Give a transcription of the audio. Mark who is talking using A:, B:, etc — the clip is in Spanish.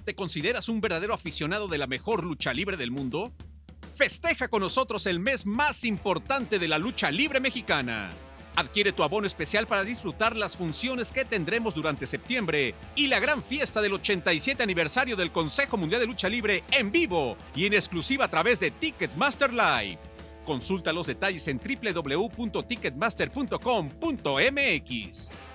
A: ¿Te consideras un verdadero aficionado de la mejor lucha libre del mundo? Festeja con nosotros el mes más importante de la lucha libre mexicana. Adquiere tu abono especial para disfrutar las funciones que tendremos durante septiembre y la gran fiesta del 87 aniversario del Consejo Mundial de Lucha Libre en vivo y en exclusiva a través de Ticketmaster Live. Consulta los detalles en www.ticketmaster.com.mx.